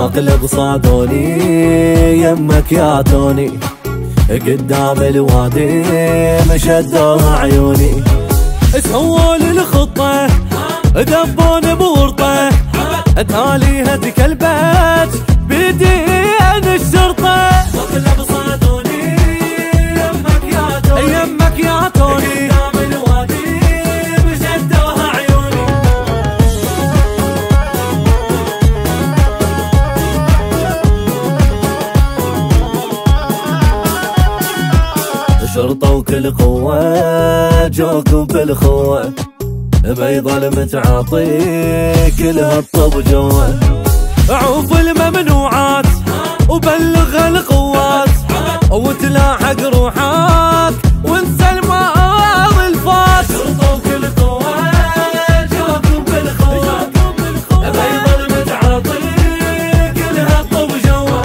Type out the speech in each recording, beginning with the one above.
مقلب صادوني يمك يا توني، قدام الوادي مشدوها عيوني. سووا لي الخطة دبون بورطة، تاليها تكلبت بدين الشرطة. مقلب صادوني يمك يا توني، يمك يا توني، قدام الوادي مشدوها عيوني. شرطة وكل قوة جوكم بالخوة، بيضل متعاطي كلها الطب جوه. عوف الممنوعات وبلغ القوات، وتلاحق روحك وانسى الماضي الفات. شرطة وكل قوة جوكم بالخوة، بيضل متعاطي كلها الطب جوه.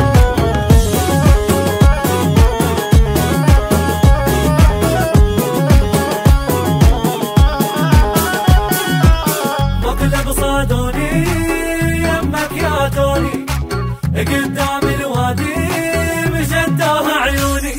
صادوني يمك يا توني، قدام الوادي مشدوها عيوني.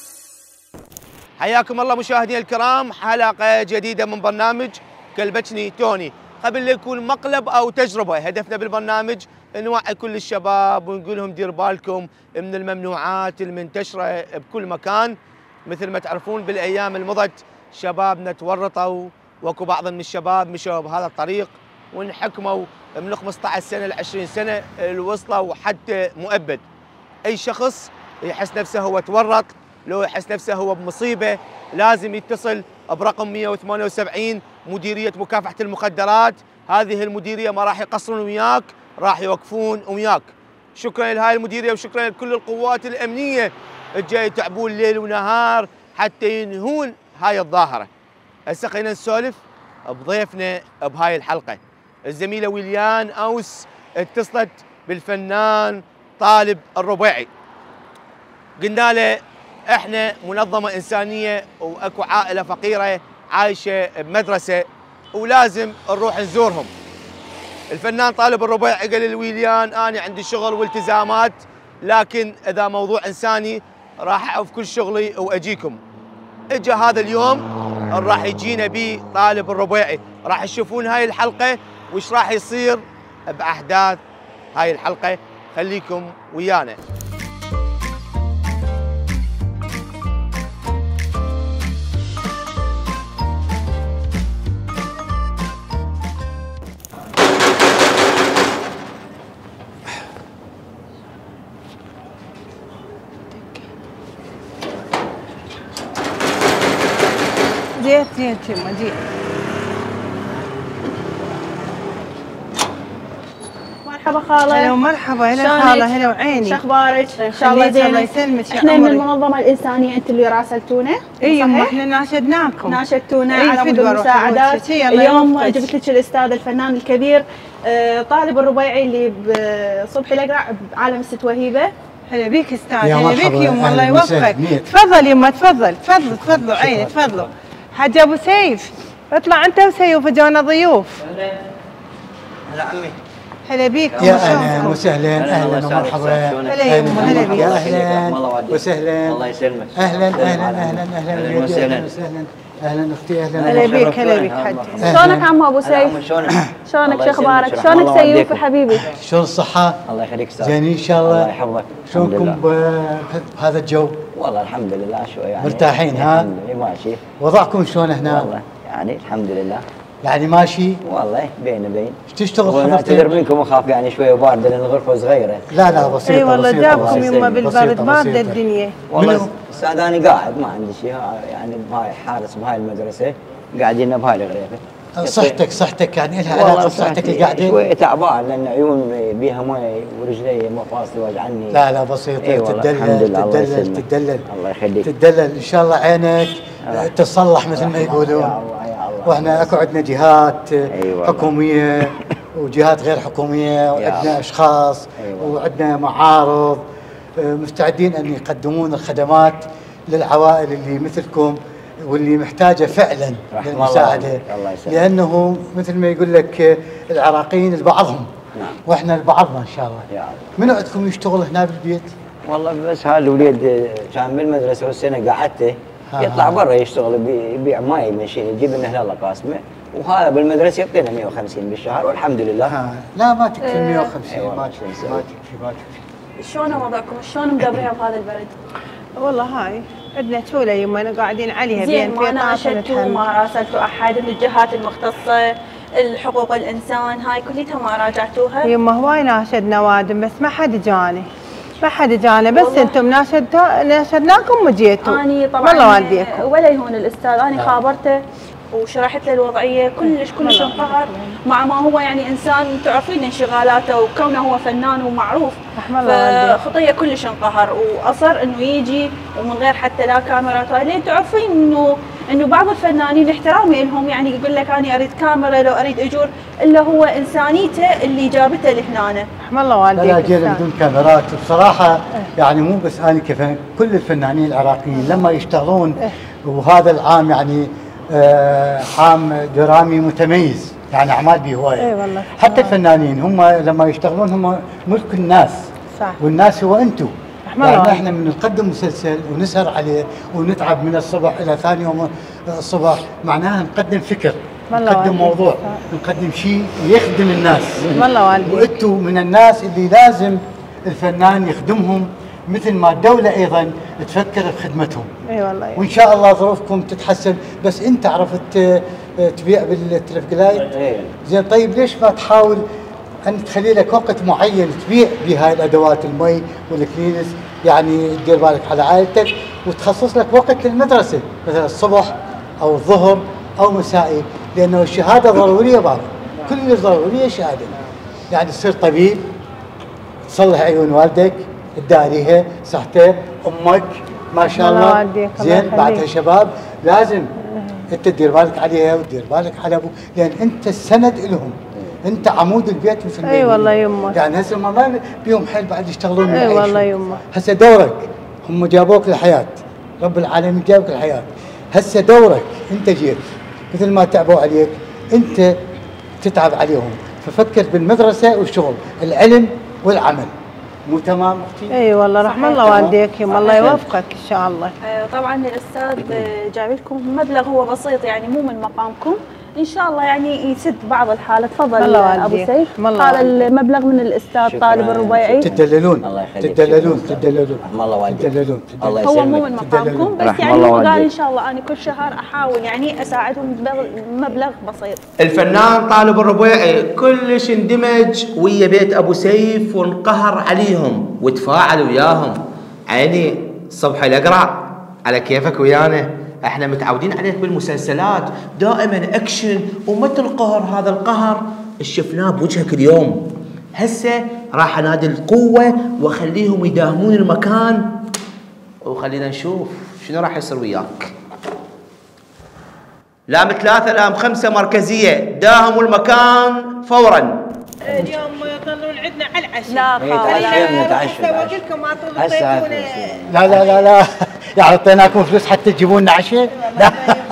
حياكم الله مشاهدينا الكرام، حلقة جديدة من برنامج كلبشني توني. قبل يكون مقلب أو تجربة، هدفنا بالبرنامج نوعي كل الشباب ونقول لهم دير بالكم من الممنوعات المنتشرة بكل مكان. مثل ما تعرفون بالأيام المضت شبابنا تورطوا، واكو بعض من الشباب مشوا بهذا الطريق وانحكموا من 15 سنة ل 20 سنة، وصلوا حتى مؤبد. أي شخص يحس نفسه هو تورط، لو يحس نفسه هو بمصيبة، لازم يتصل برقم 178 مديرية مكافحة المخدرات. هذه المديرية ما راح يقصرون وياك، راح يوقفون وياك. شكرا لهاي المديرية وشكرا لكل القوات الأمنية الجاي يتعبون ليل ونهار حتى ينهون هاي الظاهرة. هسه خلينا نسولف بضيفنا بهاي الحلقة. الزميلة ويليان أوس اتصلت بالفنان طالب الربيعي، قلنا له احنا منظمة إنسانية واكو عائلة فقيرة عايشة بمدرسة ولازم نروح نزورهم. الفنان طالب الربيعي قال لويليان انا عندي شغل والتزامات، لكن اذا موضوع انساني راح اوقف كل شغلي واجيكم. اجى هذا اليوم راح يجينا بيه طالب الربيعي، راح تشوفون هاي الحلقة وش راح يصير بأحداث هاي الحلقة. خليكم ويانا. جيت شمة جيت. مرحبا خالة. هلا ومرحبا. هلا خالة. هلا وعيني. شو اخبارك؟ ان شاء الله زين. الله يسلمك. احنا من المنظمة الإنسانية، انت اللي راسلتونا. ايوه احنا ناشدناكم. ناشدتونا على مود المساعدات. اليوم جبت لك الأستاذ الفنان الكبير طالب الربيعي اللي بصبحي الأقرع بعالم الست وهيبة. هلا بيك استاذ. هلا بيك يما، الله يوفقك. تفضل يما، تفضل تفضل تفضلوا عيني تفضلوا. حاج ابو سيف اطلع انت وسيف، جونا ضيوف. هلا عمي. هلا بيك يا اهلا وسهلا. اهلا ومرحبا. هلا يما. هلا بيك. يا اهلا وسهلا. الله يسلمك. اهلا اهلا اهلا اهلا وسهلا. اهلا اختي. اهلا. هلا بيك. هلا بيك حاج. شلونك عمو ابو سيف؟ شلونك؟ شو اخبارك؟ شلونك سيوف حبيبي؟ شلون الصحة؟ الله يخليك استاذ. زين ان شاء الله. الله يحفظك. شلونكم بهذا الجو؟ والله الحمد لله شوي يعني مرتاحين ها؟ ماشي. وضعكم شلون هنا؟ والله يعني الحمد لله. يعني ماشي؟ والله بين بين. ايش تشتغل حضرتك؟ اعتذر منكم اخاف يعني شوي بارده لان الغرفه صغيره. لا لا بسيطة. اي والله جابكم يما بالبرد، بسيطة بارده الدنيا. والله استاذ انا قاعد ما عندي شيء يعني بهاي حارس بهاي المدرسه قاعدين بهاي الغرفه. صحتك يعني لها علاقة بصحتك اللي قاعدين؟ شوي تعبان لان عيون بيها مي ورجلي مفاصلي وجعني. لا بسيطة. أيوة تدلل الله يخليك. تدلل ان شاء الله عينك تصلح مثل ما يقولون. يا الله. واحنا اكو عندنا جهات أيوة حكومية وجهات غير حكومية وعندنا اشخاص وعندنا معارض مستعدين ان يقدمون الخدمات للعوائل اللي مثلكم واللي محتاجه فعلا للمساعده، لانه مثل ما يقول لك العراقيين لبعضهم نعم. واحنا لبعضنا ان شاء الله. يا رب. منو عندكم يشتغل هنا بالبيت؟ والله بس هذا الوليد كان بالمدرسه والسنه قعدته يطلع برا يشتغل يبيع ماي ماشين يجيب لنا هلال قاسمه، وهذا بالمدرسه يعطينا 150 بالشهر والحمد لله. لا ما تكفي 150 ما تكفي ما تكفي. شلون وضعكم؟ شلون مدبرين بهذا البرد؟ والله هاي عندنا توله يما قاعدين عليها زين. ما ناشدتوا ما راسلتوا احد من الجهات المختصه الحقوق الانسان هاي كلها ما راجعتوها؟ يما هواي ناشدنا وادم بس ما حد جاني. ما حد جانا بس انتم ناشدناكم وجيتوا. اني طبعا والله والديكم ولا يهون الاستاذ، اني خابرته وشرحت له الوضعيه كلش انقهر، مع ما هو يعني انسان تعرفين انشغالاته وكونه هو فنان ومعروف، فخطيه كلش انقهر واصر انه يجي ومن غير حتى لا كاميرات. لين تعرفين انه بعض الفنانين احترامي لهم يعني يقول لك انا اريد كاميرا لو اريد اجور، الا هو انسانيته اللي جابته لهنا. رحم الله والديك. لا جينا بدون كاميرات بصراحه يعني مو بس انا كل الفنانين العراقيين لما يشتغلون وهذا العام يعني عام درامي متميز يعني اعمال به هوايه. اي والله. حتى الفنانين هم لما يشتغلون هم ملك الناس. صح. والناس هو انتم. يعني احنا من نقدم مسلسل ونسهر عليه ونتعب من الصبح الى ثاني يوم الصبح، معناها نقدم فكر، نقدم موضوع، نقدم شيء يخدم الناس. والله والدي. وانتم من الناس اللي لازم الفنان يخدمهم مثل ما الدولة أيضا تفكر بخدمتهم. اي والله. وإن شاء الله ظروفكم تتحسن، بس أنت عرفت تبيع بالتلفقلايت؟ زين طيب ليش ما تحاول أن تخلي لك وقت معين تبيع بهاي الأدوات المي والكلينس، يعني تدير بالك على عائلتك وتخصص لك وقت للمدرسة مثلا الصبح أو الظهر أو مسائي، لأنه الشهادة ضرورية بعض، كل ضرورية شهادة. يعني تصير طبيب، تصلح عيون والدك، تداريها، صحته، امك ما شاء الله زين، بعدها شباب لازم انت تدير بالك عليها وتدير بالك على ابوك، لان انت السند لهم، انت عمود البيت مثل ما اي والله يمه. يعني هسه ما بيهم حيل بعد يشتغلون. اي والله يمه. هسه دورك، هم جابوك للحياه، رب العالمين جابك للحياه، هسه دورك انت جيت مثل ما تعبوا عليك انت تتعب عليهم، ففكر بالمدرسه والشغل، العلم والعمل. مو تمام اختي؟ اي والله رحم الله والديك يما، الله يوفقك ان شاء الله. طبعا الاستاذ جايب لكم مبلغ هو بسيط يعني مو من مقامكم، ان شاء الله يعني يسد بعض الحاله. تفضل ابو سيف. هذا المبلغ من الاستاذ طالب الربيعي. تدللون تدللون رحم الله والديك. تدللون. هو مو من مقامكم بس يعني هو قال ان شاء الله انا كل شهر احاول يعني اساعدهم بمبلغ بسيط. الفنان طالب الربيعي كلش اندمج ويا بيت ابو سيف وانقهر عليهم وتفاعل وياهم. عيني الصبح الاقرع على كيفك ويانا، احنا متعودين عليك بالمسلسلات دائما اكشن ومثل القهر، هذا القهر شفناه بوجهك اليوم. هسه راح انادي القوه واخليهم يداهمون المكان وخلينا نشوف شنو راح يصير وياك. لام 3 لام 5 مركزيه، داهموا المكان فورا. اليوم يظلون عندنا على العشاء. لا نتعشى. لكم ما طلبتوا. لا لا لا لا يعني اعطيناكم فلوس حتى تجيبون لنا عشاء؟ لا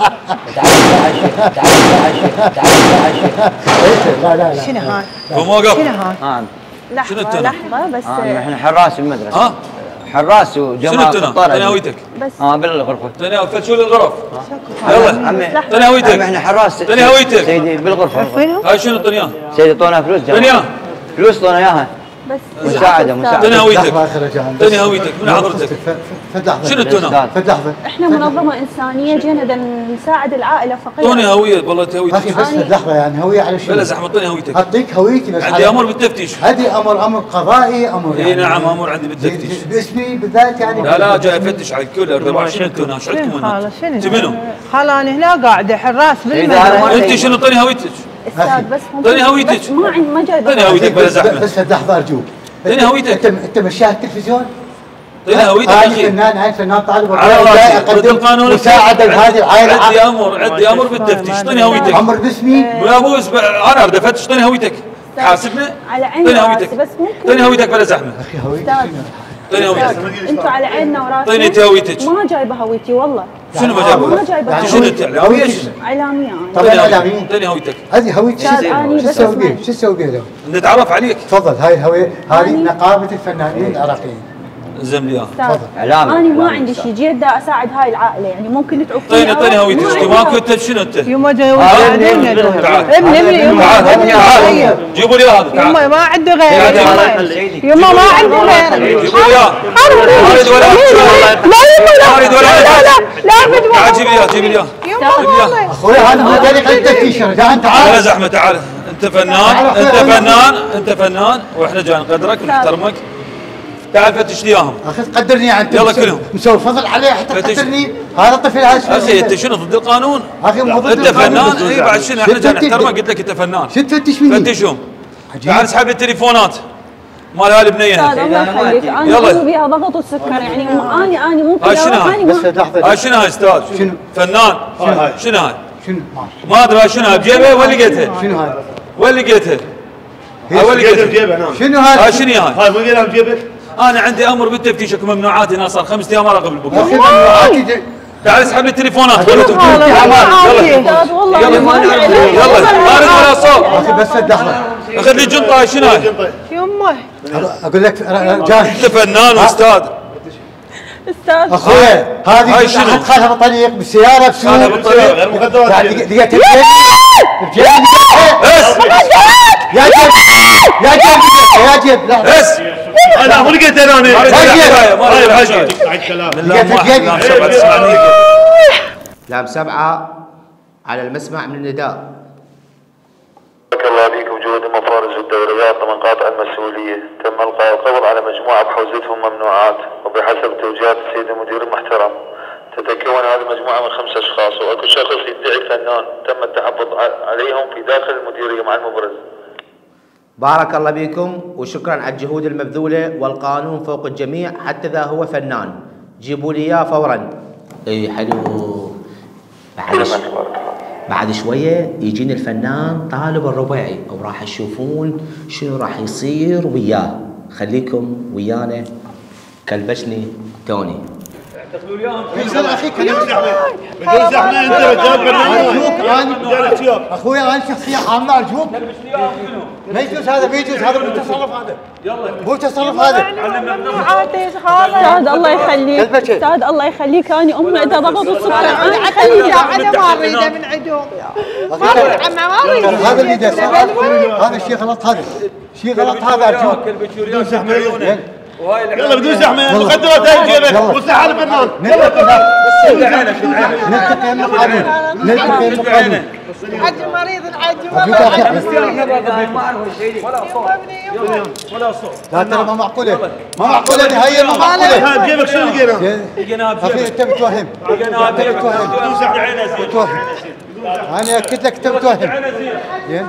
لا لا. شنو هاي؟ شنو هاي؟ لحظه بس. احنا حراس المدرسه. حراس وجماعه الطرد. تاني هويتك. بس بالغرفه. تاني فتشوا لي الغرف. يلا تاني هويتك. احنا حراس. تاني هويتك. سيدي بالغرفه. هاي شنو طنيان؟ سيدي اعطونا فلوس جماعه. فلوس اعطونا اياها. بس مساعده. تاني هويتك. تاني هويتك من حضرتك. شنو التنا؟ احنا منظمه انسانيه جينا نساعد العائله فقيره. اعطوني هويه والله هويتك. اخي بس لحظه يعني هويه على شنو؟ بلا زحمه اعطيني هويتك. اعطيك هويتي بس عندي امر بالتفتيش. هذه امر قضائي، امر اي نعم امر عندي بالتفتيش. باسمي بالذات يعني. لا جاي افتش على الكل. شنو التنا؟ شو عندكم هنا؟ انت منو؟ خلا انا هنا قاعده حراس بالمدرسه. انت شنو اعطيني هويتك؟ استاذ بس اعطيني هويتك. ما جاي. اعطيني هويتك بلا زحمه. بس لحظه ارجوك. اعطيني هويتك. انت مشاهد التلفزيون؟ اعطيني هويتك يا اخي. هاي فنان طالب الربيعي اقدم مساعده لهذه العائله. عندي امر بالتفتيش. اعطيني هويتك. امر باسمي؟ لا مو انا اريد افتش. اعطيني هويتك. حاسبنا. على عيني وراسي بس ممكن. اعطيني هويتك بلا زحمه. اخي هويتك. اعطيني هويتك. انتوا على عيننا وراسنا. اعطيني انت هويتك. ما جايبه هويتي والله. شنو ما جابوا؟ ما جايبه. انت شنو انت اعلاميه؟ اعلاميه طبعا اعلاميه. اعطيني هويتك. هذه هويتك أنا شو بس تسوي بيها؟ أسمع. شو تسوي بيها؟ نتعرف عليك. تفضل هاي الهويه، هذه نقابه الفنانين العراقيين. زم لي اياها. تفضل. اعلامي. انا ما عندي شيء، جيت دا اساعد هاي العائله يعني ممكن تعوفوني. اعطيني هويتك. انت ماكو انت شنو انت؟ يما جاي تعال ابني يما تعال جيبوا لي هذا تعال. يما ما عنده غيره يما ما عنده غيره جيبوا لي اياه. ما اريد ولا ما اريد ولا لا تعال جيب لي اياه جيب لي اياه. يما اخوي هذا هو طريق التفتيش. تعال تعال زحمه تعال. انت فنان انت فنان انت فنان واحنا جاي نقدرك ونحترمك. تعال فتش لي اياهم. اخي قدرني انت. يلا كلهم. مسوي فضل عليه حتى فتش. تقدرني. هذا الطفل هذا اخي انت شنو ضد القانون؟ اخي مو ضد انت القانون. فنان اي بعد شنو احنا جاي نحترمك قلت لك انت فنان. شو تفتش مني؟ فتشهم. تعال اسحب لي التليفونات مال هاي البنيه. استاذ الله يخليك انا يلا. عندي بيها ضغط والسكر يعني اني ممكن هاي شنو هاي؟ بس لحظه. هاي شنو هاي استاذ؟ شنو؟ فنان شنو هاي؟ شنو؟ ما ادري هاي شنو هاي بجيبها وين لقيتها؟ شنو هاي؟ وين لقيتها؟ هاي وين لقيتها؟ شنو هاي؟ هاي شنو هاي؟ هاي مو قلنا بجيبك؟ انا عندي امر بالتفتيش اكو ممنوعات هنا صار 5 ايام اراقب يا البقره. اخي ممنوعاتي. تعال اسحب لي التليفونات يلا استاذ والله يلا ما اريد ولا صوت. اخي بس الدخله. اخذ لي جنطه هاي شنو هاي؟ يما اقول لك جاهز. انت فنان واستاذ. استاذ اخوي هذه هاي شنو؟ خالها بالطريق بالسياره بسوق. خالها بالطريق. غير مخدرات. دقيقتين بجيب بس يا جيب يا جيب يا جيب لا بس انا مو لقيت انا ما اريد هاي ما اريد الحاجه حاجه. عيد كلام. من لام واحد لام سبعه تسمعني. لام 7 على المسمع من النداء. بارك الله فيكم جهود مفارز الدوريات ضمن قاطع المسؤولية. تم إلقاء القبض على مجموعة بحوزتهم ممنوعات وبحسب توجيهات السيد المدير المحترم تتكون هذه المجموعة من 5 أشخاص وأكو شخص يدعي فنان تم التحفظ عليهم في داخل المديرية مع المبرز. بارك الله بكم وشكرا على الجهود المبذولة والقانون فوق الجميع حتى إذا هو فنان جيبوا لي إياه فورا. اي حلو. بعد شوية يجيني الفنان طالب الرباعي او راح تشوفون شنو راح يصير وياه. خليكم ويانا كلبشني توني. تاخذوا لي اياهم. يصير اخي بدون زحمه انت رجال برنامج. اخوي انا شخصيه عامه ارجوك. ما يجوز هذا ما يجوز هذا مو تصرف هذا. مو تصرف هذا. استاذ الله يخليك استاذ الله يخليك انا امي عندها ضغط والسكر انا خليها انا ما اريده من عندهم ما اريد هذا اللي جالس هذا الشيء غلط. هذا شيء غلط هذا ارجوك. بدون زحمه يلا بدون زحمه مخدرات هاي جيبك وسلاح الفنان. نلتقي من القانون. نلتقي من القانون. حج مريض الحج ولا صوت. لا ترى ما معقوله ما معقوله نهائيا ما معقوله. هاي بجيبك شنو لقينا؟ لقيناها اخي بجيبك. انت بتوهم. لقيناها بجيبك. بدون زحمه. بتوهم. انا اكد لك انت بتوهم. زين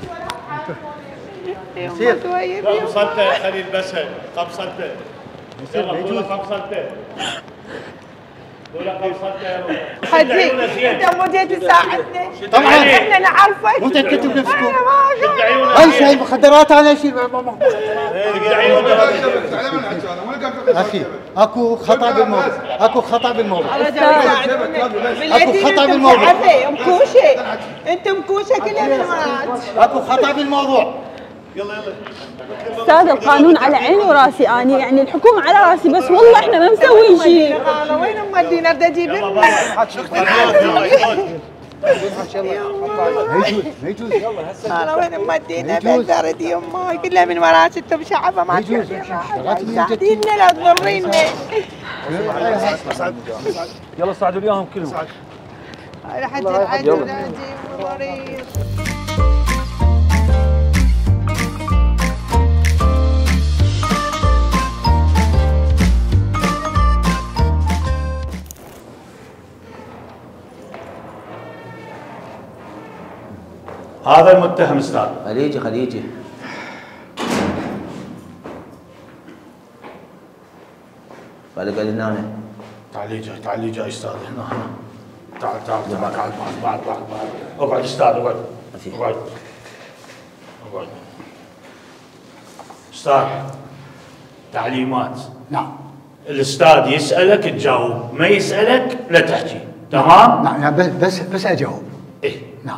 قبصته يا خليل بس قبصته. يلا قول قبصته. قول قبصته يا روح. حجي انت مو جيت تساعدنا طبعا احنا نعرفك مو تكتب نفسكم. شد عيونك. اي شيء مخدرات انا شيء شد عيونك. اخي اكو خطا بالموضوع. اكو خطا بالموضوع. اكو خطأ بالموضوع. مكوشه انت مكوشه كلها بالمرات اكو خطا بالموضوع. استاذ القانون على عيني وراسي اني يعني الحكومه على راسي بس والله احنا ما مسوين شيء. وين مودينا اريد اجيب ما يجوز انا وين مودينا بقدر يمه كلها من وراسي انتم شعبه ما تساعدينا لا تضرينا. يلا صعدوا لي اياهم كلهم. حتى الحج اجيب مريض. هذا المتهم استاذ. خليجي قال هنا. تعال لي جاي استاذ هنا. تعال بعد اقعد استاذ اقعد. استاذ تعليمات. نعم. الاستاذ يسالك تجاوب، ما يسالك لا تحكي. تمام؟ نعم يعني بس اجاوب. ايه نعم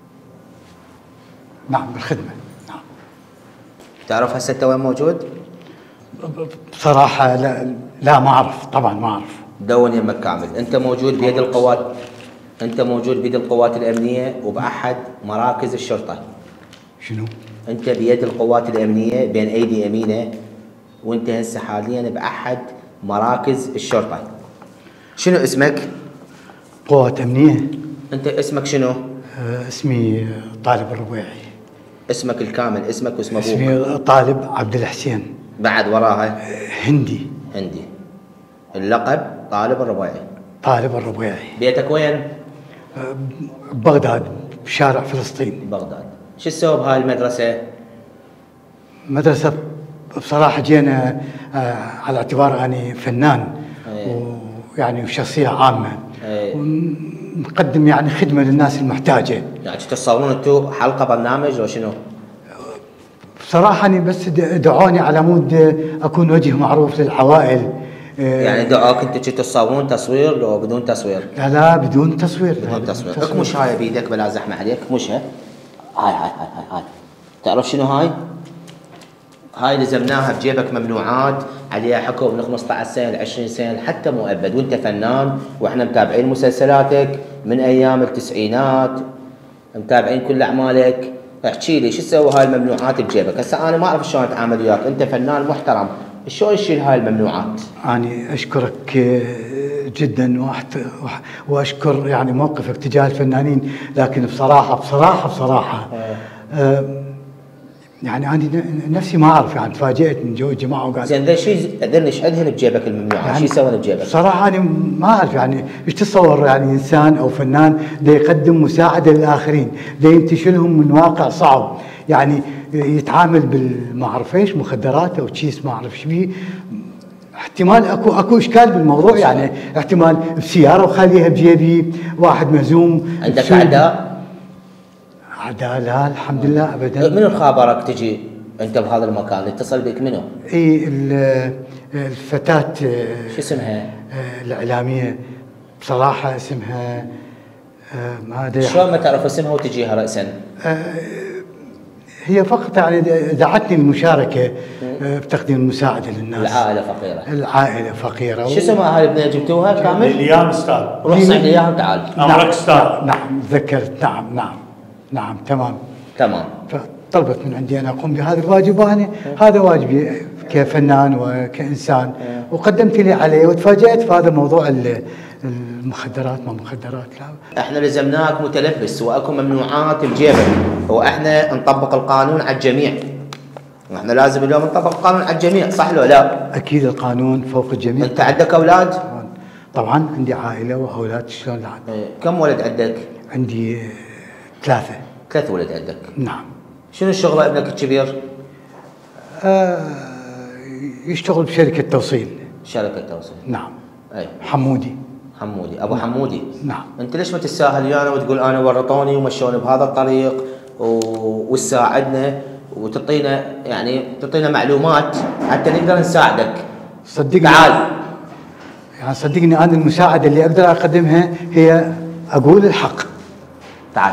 نعم بالخدمه. نعم. تعرف هسه انت وين موجود؟ بصراحه لا ما اعرف، طبعا ما اعرف. دون يمك كامل، انت موجود بيد القوات، انت موجود بيد القوات الامنيه وباحد مراكز الشرطه. شنو؟ انت بيد القوات الامنيه بين ايدي امينه، وانت هسه حاليا باحد مراكز الشرطه. شنو اسمك؟ قوات امنيه. انت اسمك شنو؟ اسمي طالب الربيعي. اسمك الكامل، اسمك واسم ابوك؟ اسمي طالب عبد الحسين. بعد وراها؟ هندي. هندي. اللقب طالب الربيعي. طالب الربيعي. بيتك وين؟ ببغداد بشارع فلسطين. بغداد. شو تسوي بهاي المدرسه؟ مدرسه بصراحه جينا على اعتبار اني فنان ويعني شخصيه عامه ونقدم يعني خدمه للناس المحتاجه. يعني تصورون انتم حلقه برنامج لو شنو؟ بصراحه اني بس دعوني على مود اكون وجه معروف للعوائل. يعني دعوك انت تصورون تصوير لو بدون تصوير؟ لا بدون تصوير. بدون تصوير. اكمش هاي بيدك بلا زحمه عليك، اكمشها. هاي تعرف شنو هاي؟ هاي لزمناها بجيبك ممنوعات عليها حكم من 15 سنه ل 20 سنه حتى مؤبد، وانت فنان واحنا متابعين مسلسلاتك من ايام التسعينات، متابعين كل اعمالك. احكي لي شو تسوي هاي الممنوعات بجيبك؟ هسه انا ما اعرف شلون اتعامل وياك، انت فنان محترم، شلون تشيل هاي الممنوعات؟ أنا أشكرك جدا وأشكر يعني موقفك تجاه الفنانين، لكن بصراحة يعني أنا نفسي ما أعرف، يعني تفاجئت من جو الجماعة وقال زين ذا شيء اذن ايش ادهن بجيبك الممنوعات؟ يعني شو يسوون بجيبك؟ بصراحة أنا ما أعرف يعني إيش تتصور يعني إنسان أو فنان دا يقدم مساعدة للآخرين، دا ينتشلهم من واقع صعب، يعني يتعامل بالما أعرف إيش مخدرات أو تشيس ما أعرف شو بيه. احتمال اكو اشكال بالموضوع، يعني احتمال بسياره وخليها بجيبي، واحد مهزوم. عندك اعداء؟ اعداء لا الحمد لله ابدا. منو خابرك تجي انت بهذا المكان؟ اتصل بك منو؟ اي الفتاه شو اسمها؟ الاعلاميه بصراحه اسمها ما ادري. شلون ما تعرف اسمها وتجيها راسا؟ هي فقط يعني دعتني للمشاركه بتقديم المساعده للناس. العائله فقيره. شو اسمها هاي البنيه جبتوها كامل؟ ليليان استاذ. روح صعد اياها تعال. امرك استاذ. نعم تذكرت. نعم تمام. فطلبت من عندي ان اقوم بهذا الواجب، وانا هذا واجبي كفنان وكانسان، وقدمت لي عليه وتفاجات في هذا موضوع المخدرات. ما مخدرات لا. احنا لزمناك متلبس واكو ممنوعات بجيبك، واحنا نطبق القانون على الجميع. احنا لازم اليوم نطبق القانون على الجميع، صح لو لا؟ اكيد القانون فوق الجميع. انت عندك اولاد؟ طبعا عندي عائله واولاد. شلون لا؟ كم ولد عندك؟ عندي 3 ولد عندك؟ نعم. شنو الشغله ابنك الكبير؟ يشتغل بشركه توصيل. شركه توصيل. نعم. اي حمودي ابو حمودي. نعم. انت ليش ما تتساهل ويانا وتقول انا ورطوني ومشوني بهذا الطريق وتساعدنا وتعطينا تعطينا معلومات حتى نقدر نساعدك؟ صدقني تعال. يعني صدقني انا المساعده اللي اقدر اقدمها هي اقول الحق. تعال.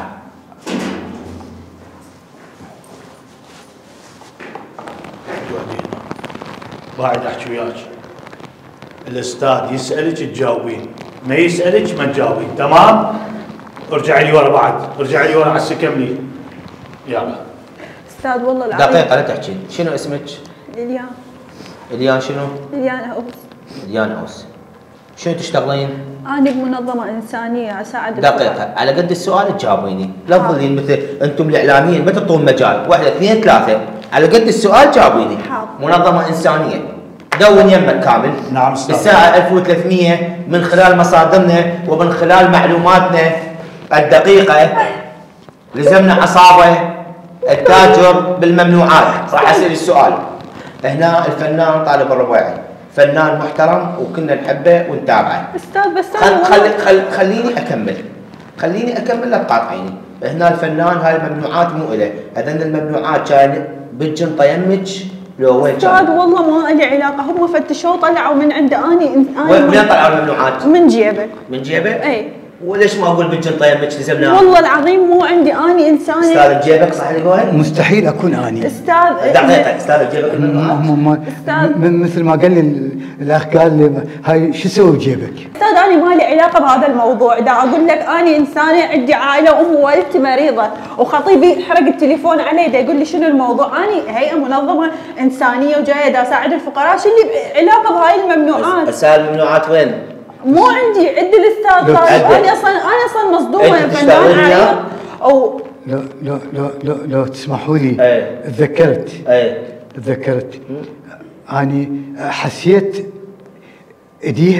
بعد احكي وياك. الاستاذ يسالك تجاوبين، ما يسالك ما تجاوبين، تمام؟ ارجعي لي ورا بعد، ارجعي لي ورا على السكملي. يلا. استاذ والله العظيم. دقيقة لا تحكي، شنو اسمك؟ ليليان شنو؟ ليليان أوس. شنو تشتغلين؟ أنا بمنظمة إنسانية أساعد. دقيقة، على قد السؤال تجاوبيني، لا تظلين مثل أنتم الإعلاميين ما تعطون مجال، 1 2 3، على قد السؤال جاوبيني. منظمة إنسانية، دون يمك كامل. نعم استاذ. بالساعة 1300 من خلال مصادرنا ومن خلال معلوماتنا الدقيقة لزمنا عصابة التاجر بالممنوعات. راح أسأل السؤال. هنا الفنان طالب الربيعي فنان محترم وكنا نحبه ونتابعه. استاذ بس خليني اكمل لا تقاطعيني. هنا الفنان هاي الممنوعات مو إله، هذن الممنوعات كان بالجنطه يمك لو وين كان؟ استاذ والله ما لي علاقه، هم فتشوا طلعوا من عند اني وين طلعوا الممنوعات؟ من جيبه. من جيبه؟ اي. وليش ما اقول بالجنطه يمك لزمناها؟ والله العظيم مو عندي اني انسانه. استاذ بجيبك صح اللي قول؟ مستحيل اكون اني. استاذ استاذ بجيبك مثل ما قال لي الاخ، قال لي هاي شو اسوي بجيبك؟ استاذ انا ما لي علاقه بهذا الموضوع، دا اقول لك اني انسانه عندي عائله وام والدتي مريضه وخطيبي حرق التليفون علي دا يقول لي شنو الموضوع، اني هيئه منظمه انسانيه وجايه دا اساعد الفقراء، شو اللي علاقه بهاي الممنوعات؟ اسال الممنوعات وين؟ مو عندي، عند الاستاذ طارق. انا اصلا مصدومه فنان عريض او لو تسمحوا لي. تذكرت اني حسيت ايديها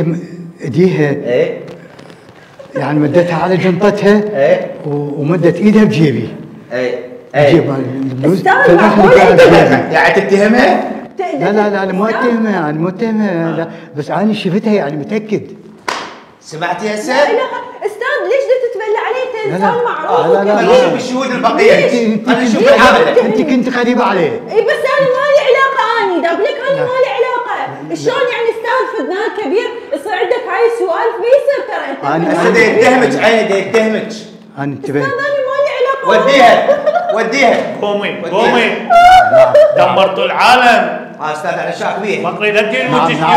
يعني مدتها على جنطتها ومدت ايدها بجيبي. بجيب البلوز. يعني تتهمها؟ لا انا مو اتهمها، انا مو اتهمها، لا بس انا شفتها يعني متاكد. سمعتي هسه؟ لا استاذ ليش تتبلى عليه؟ انت انسان معروف. خلينا نشوف الشهود البقيه. خلينا نشوف الحاله. انت كنت قريبه عليه. اي بس انا ما لي علاقه، اني دا اقول لك انا ما لي علاقه. شلون يعني استاذ فنان كبير يصير عندك هاي السوالف؟ ما يصير ترى. انت هسه دا يتهمك عيني، دا يتهمك. انا انتبهت. استاذ انا ما لي علاقه. وديها قومي دمرتوا العالم. استاذ انا شاك بيه. ما تريد تجي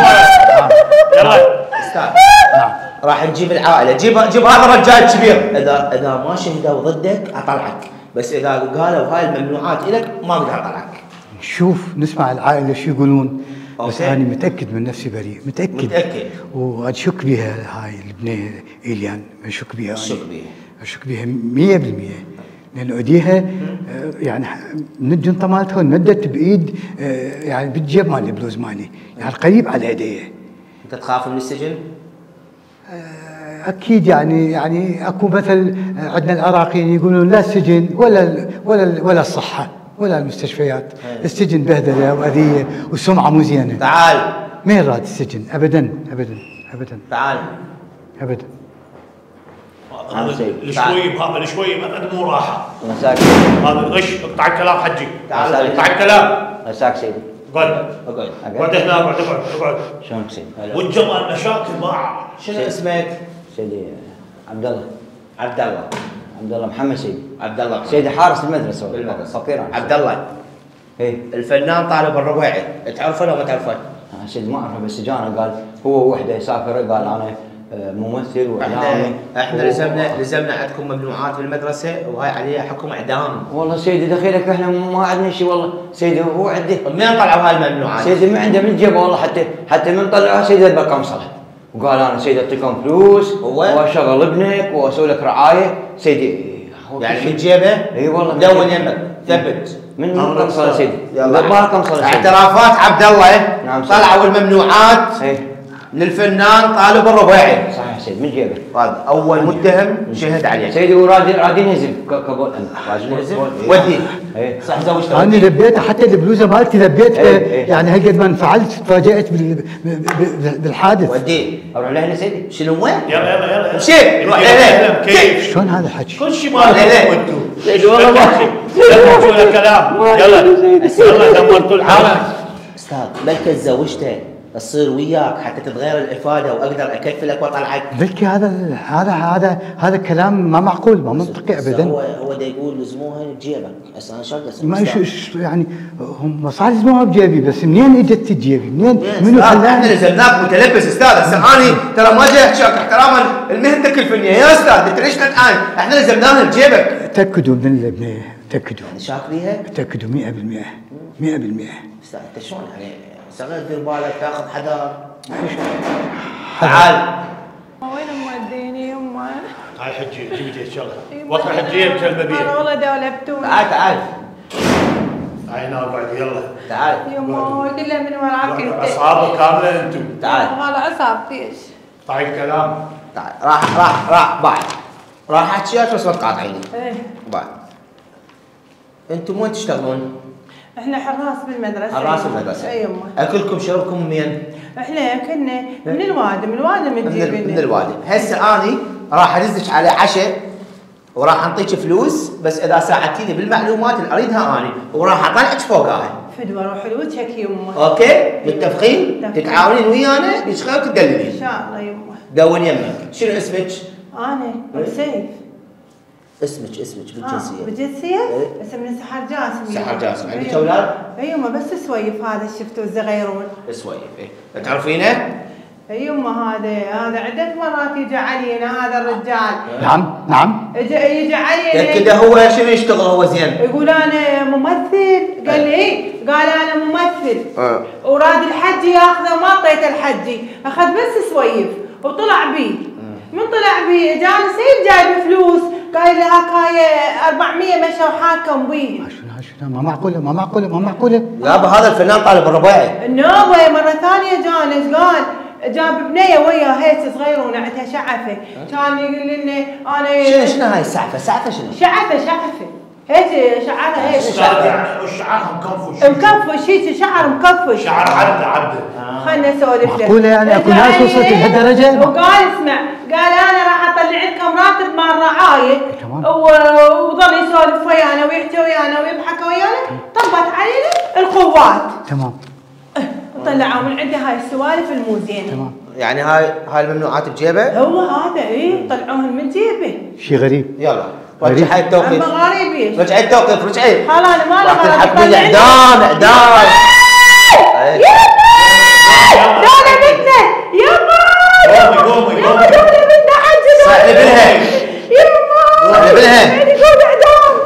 يلا استاذ. راح نجيب العائله، جيب هذا الرجال الكبير، اذا ما شهدوا ضدك اطلعك، بس اذا قالوا هاي الممنوعات لك ما اقدر اطلعك. نشوف نسمع العائله شو يقولون. بس انا متاكد من نفسي بريء، متاكد واشك بها هاي البنيه ايليان، اشك بها. اشك بها 100%، لانه ايديها يعني من الجنطه مالتها مدت بايد يعني بالجيب مال البلوز مالي، يعني قريب على ايديها. انت تخاف من السجن؟ اكيد يعني اكو مثل عندنا العراقيين يقولون لا السجن ولا الصحه ولا المستشفيات. السجن بهدله واذيه وسمعه مو زينه. تعال. ما يراد السجن ابدا ابدا ابدا. تعال. ابدا. الشوي ما مو راحه. مساك هذا غش. اقطع الكلام حجي. تعال اقطع الكلام. مساك سيدي. اقعد هنا. اقعد. شلونك سيدي؟ والجمال مشاكل ما. شنو اسمك؟ سيدي عبد الله. عبد الله محمد سيدي. عبد الله سيدي حارس المدرسه. فقير. عبد الله. ايه الفنان طالب الربيعي، تعرفه لو ما تعرفه؟ سيدي ما اعرفه، بس جانا قال هو وحده يسافر، قال انا ممثل واعلامي. احنا لزمنا عندكم ممنوعات بالمدرسه وهاي عليها حكم اعدام. والله سيدي دخيلك احنا ما عندنا شيء والله سيدي، هو عنده. منين طلعوا هاي الممنوعات؟ سيدي ما عنده من جيبه والله، حتى من طلعوها سيدي بالقمصله، وقال انا سيدي اعطيكم فلوس واشغل ابنك واسوي لك رعايه سيدي. يعني من جيبه؟ اي والله دون يمك ثبت من قمصله سيدي. ما قمصله. اعترافات عبد الله. نعم طلعوا الممنوعات للفنان طالب الربيعي. صحيح سيدي من جيبه. هذا اول متهم شهد عليه سيدي، ورادي نزل قبول راجل نزل ودي. صح زوجته. انا لبيتها حتى البلوزه مالتي لبيتها. يعني هالقد ما انفعلت تفاجات بالحادث. ودي اروح لهنا سيدي. شنو وين؟ يلا مشي روح لهنا. كيف؟ شلون هذا الحكي؟ كل شيء مالكم انتم. سيدي والله لا تقولوا كلام. يلا دمرتوا العالم. استاذ بلكي زوجته تصير وياك حتى تتغير الافاده واقدر اكفلك واطلعك. بلكي هذا كلام ما معقول، ما منطقي ابدا. هو دا يقول لزموها بجيبك، هسه انا شرط ما يعني هم صار لزموها بجيبي، بس منين اجت جيبي؟ منو خلاها؟ احنا لزمناك متلبس استاذ. هسه اني ترى ما جاي احكي احتراما لمهنتك الفنيه يا استاذ، انت ليش الان؟ احنا لزمناها بجيبك. تاكدوا من البنيه، تاكدوا. يعني شاك بيها؟ تاكدوا 100%. 100%. استاذ انت شلون يعني صغير دير بالك تاخذ حذر. تعال. وين موديني يمه؟ هاي حجي جبتي الشغله. وقت حجيه بكلمه بيه. والله دولبتوني. تعال. هاي هنا اقعد يلا. تعال. يمه كلها من وراك انت. اصحابك كامله انتم. تعال. والله اصابتي ايش؟ طيب الكلام. تعال. راح بعد. راح احكيك بس ما تقاطعيني. ايه. بعد. انتم وين تشتغلون؟ احنا حراس بالمدرسه. حراس بالمدرسه. اي يمه. اكلكم شربكم منين؟ احنا كنا من الوادي من الوادي. هسه اني راح ادزك على عشاء وراح انطيك فلوس، بس اذا ساعدتيني بالمعلومات اللي اريدها اني وراح اطلعك فوقها. فدوى روح لوجهك يمه. اوكي؟ متفقين؟ تتعاونين ويانا بشغل وتدللين. ان شاء الله يمه. دون يمك. شنو اسمك؟ انا سيف. اسمك بالجنسيه؟ بالجنسيه؟ اسمي سحر جاسم. سحر جاسم. عندك اولاد؟ ايوه بس سويف هذا شفتوا الزغيرون. سويف ايه. تعرفينه؟ يمه هذا عدة مرات يجي علينا هذا الرجال. نعم يجي علينا كذا. هو شنو يشتغل هو زين؟ يقول انا ممثل. قال لي ايه؟ قال انا ممثل. وراد الحجي ياخذه، ما اعطيته الحجي، اخذ بس سويف وطلع بيه. من طلع بيه جاني سيد جايب فلوس، قال لي هاكاي 400 مشى وحاكم بيه. شنو ما معقوله. يابا هذا الفنان طالب الرباعي. نوبه مره ثانيه جاني ايش قال؟ جاب بنيه وياه هيك صغيره ونعتها شعفه، كان يقول لي انا شنو هاي السعفه؟ سعفه شنو؟ شعفه هيك شعرها هيك. شعرها مكفش هيك شعر مكفش. شعر عبده. خلنا نسولف له. معقوله يعني اكو ناس وصلت لهالدرجه؟ وقال اسمع، قال انا راح اطلع لكم راتب مال رعايه. وظل يسولف ويانا ويحكي ويانا ويضحك ويانا، طبت علينا القوات. تمام. طلعوا من عنده هاي السوالف الموزينه. تمام. يعني هاي الممنوعات بجيبه؟ هو هذا ايه، طلعوهن من جيبه. شيء غريب. يلا رجعي التوقيف. اما غريب ايش؟ رجعي التوقيف رجعي. خلاص انا ما له غرض. تحكمين اعدام. دولة بنتنا يما. قومي دولة بنتنا حجنا. صحي بالها. يما. صحي بالها. يقول اعدام.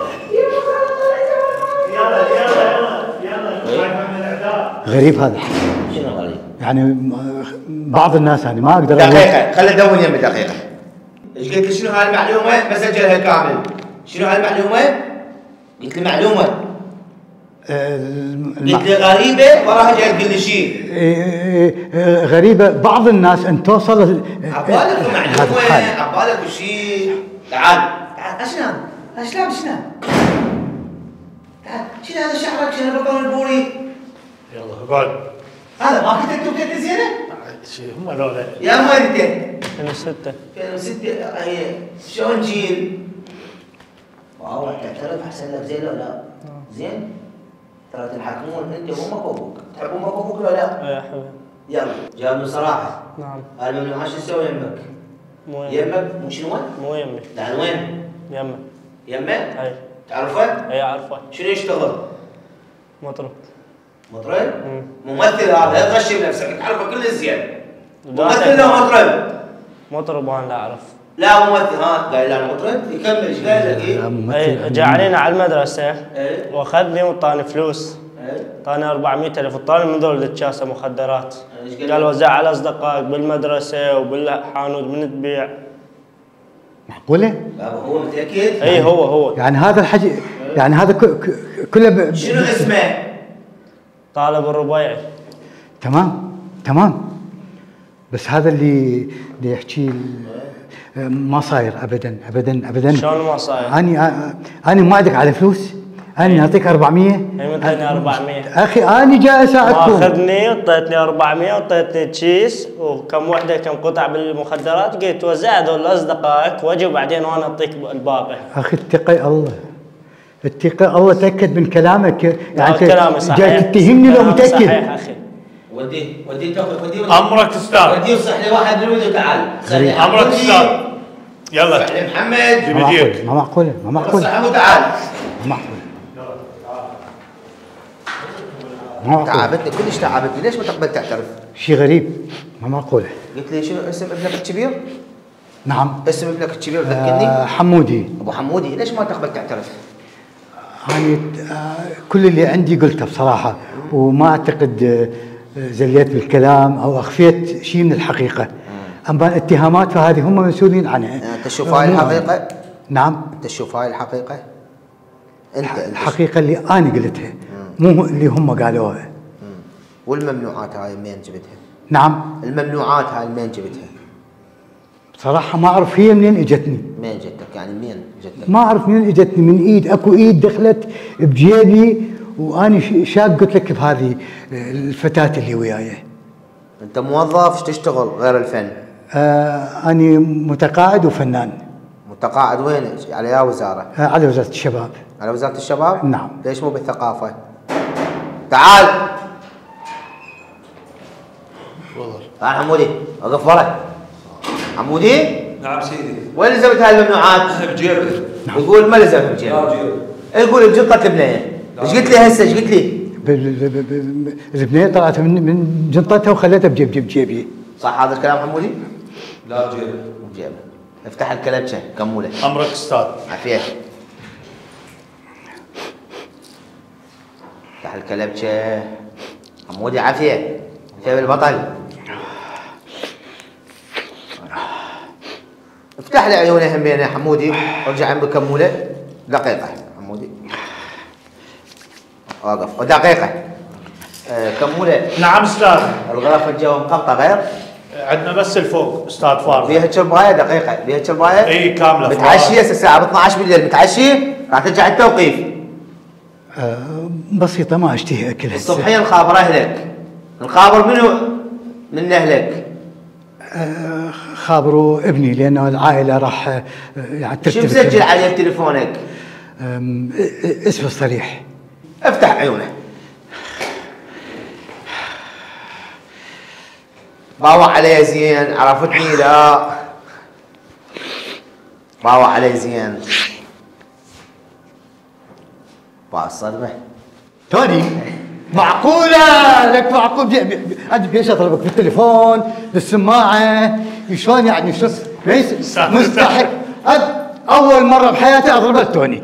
غريب هذا. شنو غريب؟ يعني بعض الناس يعني ما اقدر دقيقة خلي ادون يمي دقيقة. ايش قلت لي شنو هاي المعلومة؟ بسجلها كامل. شنو هاي المعلومة؟ قلت لي معلومة. قلت لي غريبة وراها جاي تقول لي شيء. غريبة بعض الناس ان توصل عبالك معلومة، عبالك شيء. تعال اشنو هذا؟ شنو؟ تعال شنو هذا شعرك؟ شنو البطل البوري؟ يلا اقعد. هذا ما كنت تكتب كلمة زينة؟ هم هذول. يا مالتين. 2006. 2006 هي شلون جيل؟ واو تعترف احسن لك زين ولا لا؟ زين؟ ترى تنحكمون انت وامك وابوك، تحب امك وابوك ولا لا؟ اي احبه. يلا جاوب بصراحة. نعم. هاي الممنوعات شو تسوي يمك؟ مو يمك مو شنو؟ مو يمي. لعن وين؟ يمه. يمه؟ اي. تعرفه؟ اي اعرفه. شنو يشتغل؟ مطرب. مطرب؟ ممثل هذا، لا تغشي بنفسك، تعرفه كل زين. ممثل لو مطرب؟ مطرب وانا لا اعرف. لا ممثل. قال لا مطرب؟ يكمل ايش قال لك؟ اي جاء علينا على المدرسه واخذني وطاني فلوس. طاني 400,000 وطاني من ذول الكاسه مخدرات. قال وزع على اصدقائك بالمدرسه وبالحانوت من تبيع. معقوله؟ هو متاكد؟ اي هو يعني هذا الحكي يعني هذا كله شنو اسمه؟ طالب الربيعي. تمام بس هذا اللي يحكي ما صاير ابدا. شلون ما صاير؟ انا ما عندك على فلوس، انا اعطيك 400. اي منطيني 400 اخي انا جاي اساعدكم. اخذني وطيتني 400 وطيتني كيس وكم وحده كم قطع بالمخدرات، قلت وزع هذول لاصدقائك واجي وبعدين وانا اعطيك الباقي. اخي اتقي الله تاكد من كلامك. يعني كلامي صحيح. جاي تتهمني لو متاكد؟ صحيح اخي. ودي توقف امرك استاذ. ودي يصح لي واحد بالوجه وتعال. امرك استاذ. يلا محمد. جيب يديك. ما معقوله. صح وتعال. ما معقوله. تعبتني كلش تعبتني، ليش ما تقبل تعترف؟ شيء غريب ما معقوله. قلت لي شنو اسم ابنك الكبير؟ نعم. اسم ابنك الكبير ذكرني. حمودي. ابو حمودي، ليش ما تقبل تعترف؟ أنا كل اللي عندي قلته بصراحة، وما أعتقد زليت بالكلام أو أخفيت شيء من الحقيقة. أما الاتهامات فهذه هم مسؤولين عنها. أنت تشوف هاي الحقيقة؟ نعم. أنت تشوف هاي الحقيقة؟ أنت الحقيقة اللي أنا قلتها مو اللي هم قالوها. والممنوعات هاي منين جبتها؟ نعم. الممنوعات هاي منين جبتها؟ بصراحة ما أعرف هي منين إجتني. منين جتك؟ يعني منين جتك؟ ما أعرف منين إجتني، من إيد أكو إيد دخلت بجيبي وأنا شاك قلت لك بهذه الفتاة اللي وياي. أنت موظف تشتغل غير الفن؟ أنا متقاعد وفنان. متقاعد وين؟ على يا وزارة؟ على وزارة الشباب. على وزارة الشباب؟ نعم. ليش مو بالثقافة؟ تعال. تعال حمودي، وقف ورا. حمودي نعم سيدي. وين لزمت هاي الممنوعات؟ بجيبي. يقول ما لزمت بجيبي. لا بجيبي. يقول بجنطة البنية. ايش قلت لي هسه؟ ايش قلت لي؟ البنيه طلعت من جنطتها وخليتها بجيبي. صح هذا الكلام حمودي؟ لا بجيبي. بجيبي. افتح الكلبشه كموله. امرك استاذ. عافيه. افتح الكلبشه حمودي عافيه. عافيه بالبطل. افتح لي عيونه همين يا حمودي. ارجع عم بكموله. دقيقه حمودي. واقف دقيقه. كموله. نعم استاذ. الغرف الجو مقطع غير؟ عندنا بس الفوق استاذ فارغ. بيها شربايه دقيقه. بيها شربايه؟ اي كامله. متعشي هسه الساعه 12 بالليل متعشي؟ راح ترجع التوقيف. بسيطه ما اشتهي اكل هسه. الصبحيه نخابر اهلك. نخابر منو؟ من اهلك. خابروا ابني لانه العائله راح يعني شو مسجل عليه بتليفونك؟ اسمه الصريح. افتح عيونه. باوع علي زين عرفتني لا. باوع علي زين. باع الصدمه. توني معقولة لك معقول عندي بيش اطلبك بالتليفون بالسماعة شلون يعني شو مستحيل اول مرة بحياتي اضرب توني.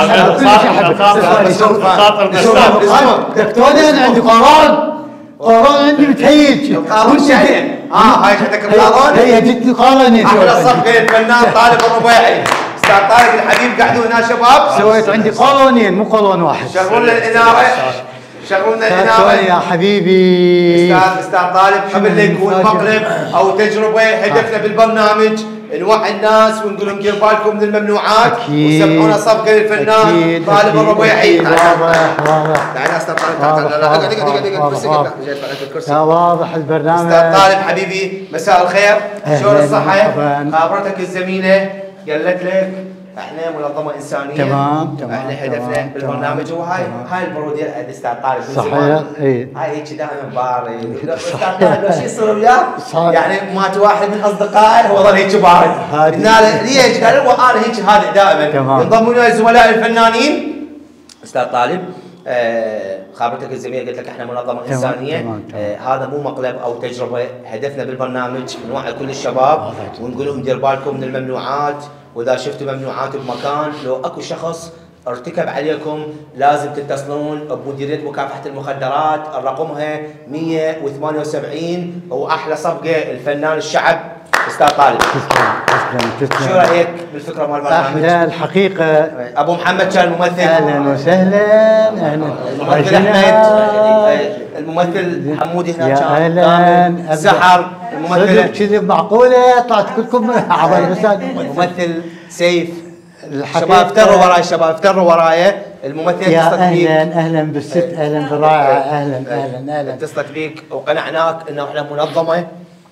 توني انا عندي قرار عندي متهيج. هاي شفتك القارون؟ هي جتني قارون. احلى صفقة الفنان طالب الربيعي. استاذ طالب الحبيب قعدوا هنا شباب. سويت عندي قولونين مو قولون واحد. شغلوا الانارة. شغلنا الاناره يا حبيبي. استاذ طالب قبل لا يكون مقلب او تجربه هدفنا بالبرنامج نوعي الناس ونقول لهم ديروا بالكم من الممنوعات وسمعونا صفقه للفنان طالب الربيعي. واضح تعال استاذ طالب تعال اقعد الكرسي. واضح البرنامج. استاذ طالب حبيبي مساء الخير. شلون الصحه؟ خابرتك الزميله قالت لك احنا منظمه انسانيه. تمام. احنا هدفنا بالبرنامج هو هاي البروديه الاستاذ طارق من صحيح. اي هاي هيك دائما بارد. استاذ طارق لو شو يصير وياه يعني مات واحد من اصدقائي هو ظل هيك بارد. قلنا له ليش؟ قال هو انا هيك هذا دائما. ينضموا لنا الزملاء الفنانين. استاذ طالب خابرتك الزميله قلت لك احنا منظمه انسانيه. هذا مو مقلب او تجربه. هدفنا بالبرنامج نوعي كل الشباب ونقول لهم دير بالكم من الممنوعات. واذا شفتوا ممنوعات بمكان لو اكو شخص ارتكب عليكم لازم تتصلون بمديريه مكافحه المخدرات. رقمها 178 واحلى صفقه الفنان الشعب استاذ طالب. تسلم. شو رايك بالفكره مال البرنامج؟ احلى الحقيقه. ابو محمد كان ممثل. اهلا وسهلا. الممثل احمد. الممثل حمودي هناك كان. اهلا. سحر. الممثل كذب معقوله طلعت كلكم عبر المساجد. الممثل سيف. الشباب افتروا وراي. الشباب افتروا وراي. الممثل يا اهلا بالست. اهلا بالرائعه. اهلا. اتصلت بيك وقنعناك انه احنا منظمه.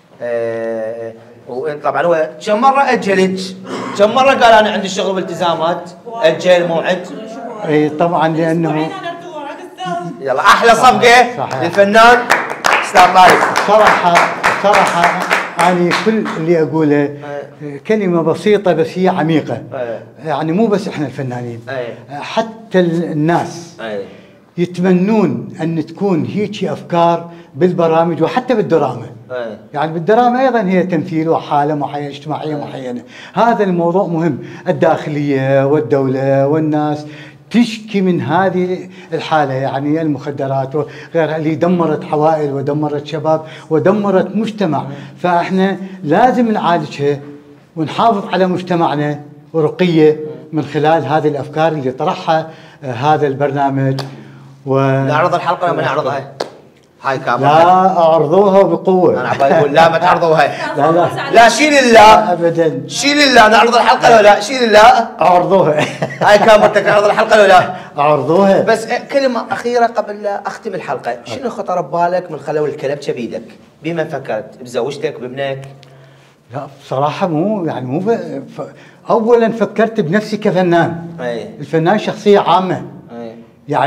وطبعا هو كم مره اجلت؟ كم مره قال انا عندي شغل والتزامات؟ اجل موعد. اي طبعا لانه يلا احلى صفقه للفنان استاذ طارق. صراحه أنا كل اللي أقوله كلمة بسيطة بس هي عميقة. يعني مو بس إحنا الفنانين، حتى الناس يتمنون أن تكون هيك أفكار بالبرامج وحتى بالدراما. يعني بالدراما أيضا هي تمثيل وحالة معينة اجتماعية معينة. هذا الموضوع مهم. الداخلية والدولة والناس تشكي من هذه الحالة، يعني المخدرات وغيرها اللي دمرت عوائل ودمرت شباب ودمرت مجتمع. فإحنا لازم نعالجها ونحافظ على مجتمعنا ورقية من خلال هذه الأفكار اللي طرحها هذا البرنامج. نعرض الحلقة ولا ما نعرضها؟ هاي كاميرا. لا اعرضوها بقوه. انا بقول لا ما تعرضوها. لا شيل الله ابدا. شيل الله. نعرض الحلقه ولا لا؟ شيل الله. اعرضوها. هاي كاميرتك. نعرض الحلقه ولا لا؟ اعرضوها. بس كلمه اخيره قبل لا اختم الحلقه، شنو خطر ببالك من خلو الكلبشه بيدك؟ بمن فكرت؟ بزوجتك؟ بابنك؟ لا بصراحه مو اولا فكرت بنفسي كفنان. الفنان شخصيه عامه.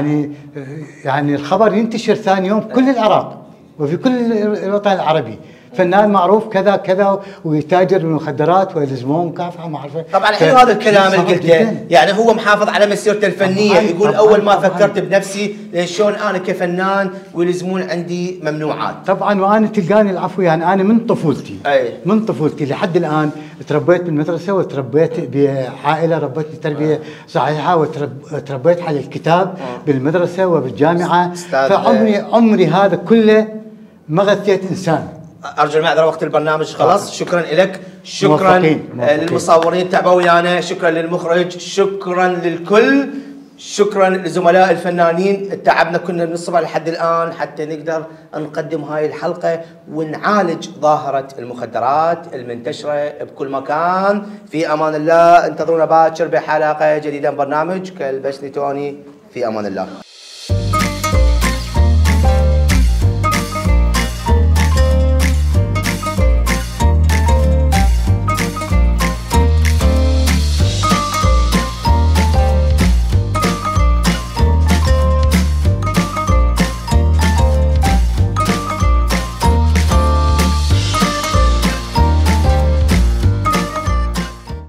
يعني الخبر ينتشر ثاني يوم بكل العراق وفي كل الوطن العربي، فنان معروف كذا كذا ويتاجر بالمخدرات ويلزموه مكافحه ما اعرف. طبعا حلو هذا الكلام اللي قلته، يعني هو محافظ على مسيرته الفنيه، يقول اول ما فكرت بنفسي شلون انا كفنان ويلزمون عندي ممنوعات. طبعا وانا تلقاني العفو يعني انا من طفولتي من طفولتي لحد الان تربيت بالمدرسه وتربيت بعائله ربتني تربيه صحيحه وتربيت على الكتاب بالمدرسه وبالجامعه، فعمري هذا كله ما غثيت انسان. ارجو المعذره وقت البرنامج خلاص. شكرا لك، شكرا للمصورين تعبوا ويانا، شكرا للمخرج، شكرا للكل، شكرا لزملاء الفنانين. تعبنا كنا من الصبح لحد الان حتى نقدر نقدم هاي الحلقه ونعالج ظاهره المخدرات المنتشره بكل مكان. في امان الله، انتظرونا باكر بحلقه جديده من برنامج كلبشني توني. في امان الله.